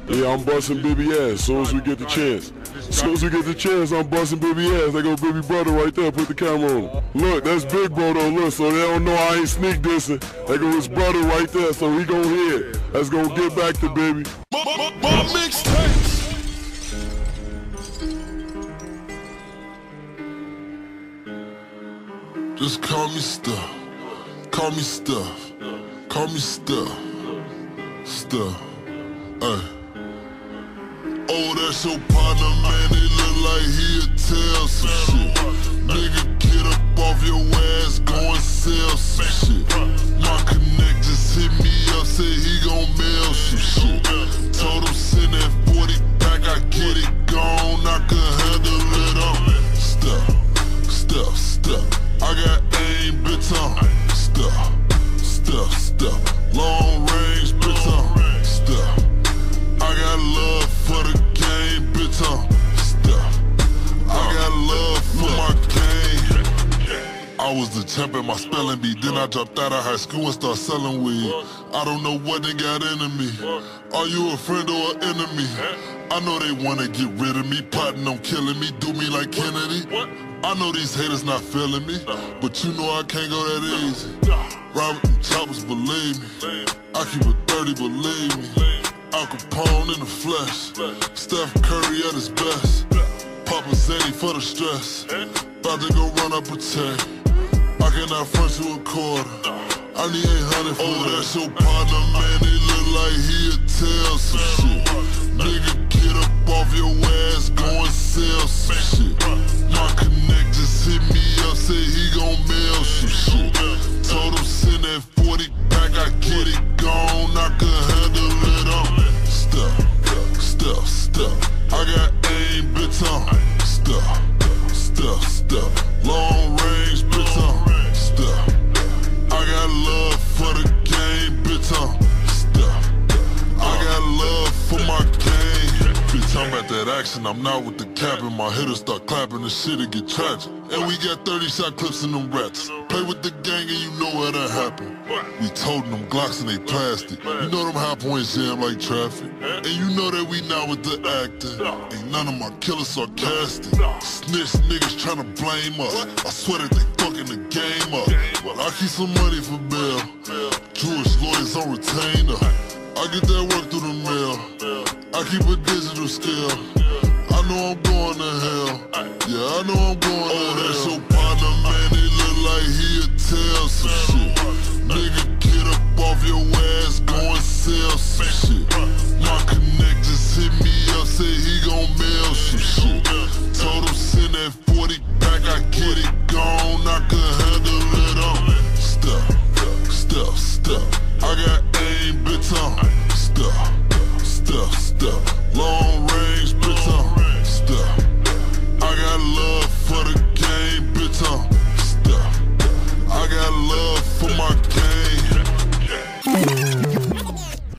Yeah, I'm busting baby ass soon as we get the chance. Soon as we get the chance, I'm busting baby ass. They go baby brother right there, put the camera on him. Look, that's big bro though, look, so they don't know I ain't sneak dissing. They go his brother right there, so he gon' hear it. Let's go get back to baby. My mixtapes. Just call me Stuff. Call me Stuff. Call me Stuff. Stuff. Oh, that's your partner, man. He look like he'll tell some shit. Nigga, get up off your ass, go and sell some shit. My connect just hit me up, said he gon' mail some shit. Told him send that 40 back, I get it gone, I can handle it on. Stuff, stuff, stuff. I got aim, bitch on. Stuff, stuff, stuff. Long range, bitch on. Stuff. I got love for the game, bitch on. Stuff. I got love for my game. I was the champ at my spelling bee. Then I dropped out of high school and started selling weed. I don't know what they got into me. Are you a friend or an enemy? I know they wanna get rid of me, plotting on killing me, do me like Kennedy. I know these haters not feeling me, but you know I can't go that easy. Ride with them choppers, believe me. I keep it 30, believe me. Al Capone in the flesh. Steph Curry at his best. Papa Zany for the stress. About to go run up protect. I cannot front you a quarter. I need 800 for that. That's your partner, man. He look like he'll tell some shit. Nigga, get up off your ass, go and sell some shit. My connect just hit me up, said he gon' mail some shit. Told him send that 40 back, I get it gone, I can handle it on. Stuff, stuff, stuff. I got aim, bitch on. Stuff, stuff, stuff. Long range, bitch on. Stuff. I got love for the game, bitch on. Stuff. I got love for my game. Bitch, I'm at that action, I'm not with the cap, and my hitters start clapping, the shit'll get tragic. And we got 30-shot clips in them rats. Play with the gang and you know what'll happen. We toting them Glocks and they plastic. You know them high points jam like traffic. And you know that we not with the acting. Ain't none of my killers sarcastic. Snitch niggas tryna blame us. I swear that they fucking the game up. I keep some money for bail. Jewish lawyers on retainer. I get that work through the mail. I keep a digital scale. I know I'm going to hell. Yeah, I know I'm going to hell. Oh, that's your partner, man. He look like he'll tell some shit. Nigga, get up off your ass, go and sell some shit. My connect just hit me up, said he gon' mail some shit. Told him send that 40 back, I get it gone, I can handle it on. Stuff, stuff, stuff. I got